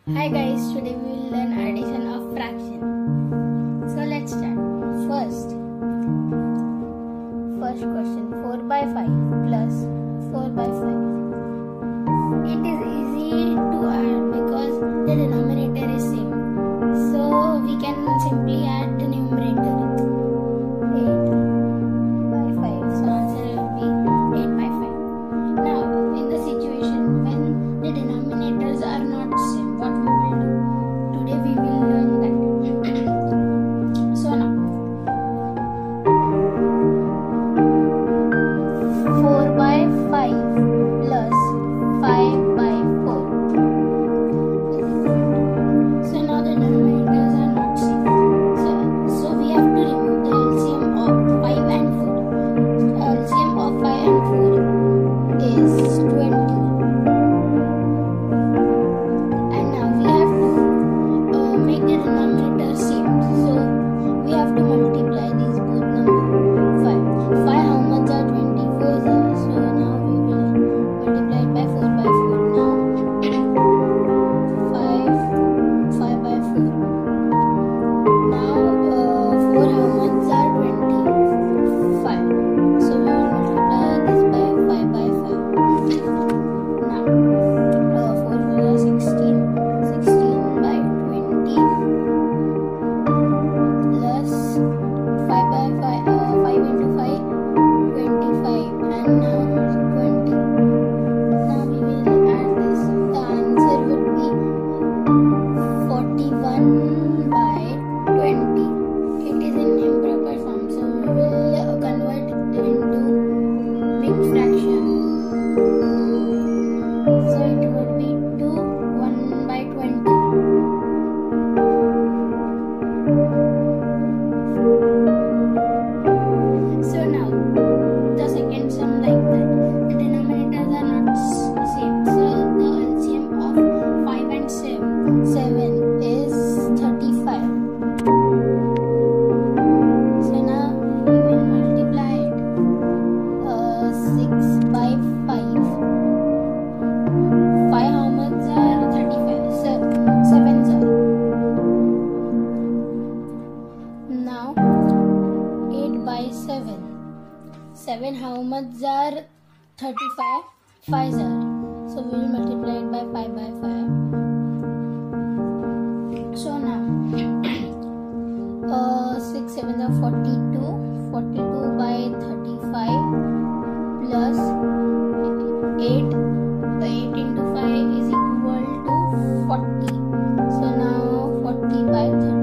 Hi guys, today we will learn addition of fraction. So let's start. First question, 4 by 5 plus 4 by 5. It is easy to add because the denominator is same. So we can simply add the numerator 8 by 5. So answer will be 8 by 5. Now in the situation when the denominators are not same, what we will do? Today we will learn that. So now 4 by 5 plus 5 by 4. So now the denominators are not same. So we have to remove the LCM of 5 and 4. LCM of 5 and 4 is 20. And now we have to make the denominator same. So we have to multiply these both numbers. 5 how much are 24? So now we will multiply it by 4 by 4. Now 5 by 4. Now 4 how much are 25? So we will multiply this by 5 by 5. Now 4 is 16. 16 by 20 plus 5 by 5. 5 into 5, 25, and now 20. Now we will add this. The answer would be 41 by 20. It is in improper form, so we will convert it into big fraction. So it would be 1 by 20. So now the second sum like that. The denominators are not same. So the LCM of 5 and 7 is 35. So now we will multiply it. 6 by 5. 5 how much are 35? 7 are. Now 8 by 7. 7 how much are 35? 5 are. So we will multiply it by 5 by 5. So now 6 7 are 42. 42 by 35 plus 8. 8 into 5 is equal to 40. So now 40 by 35.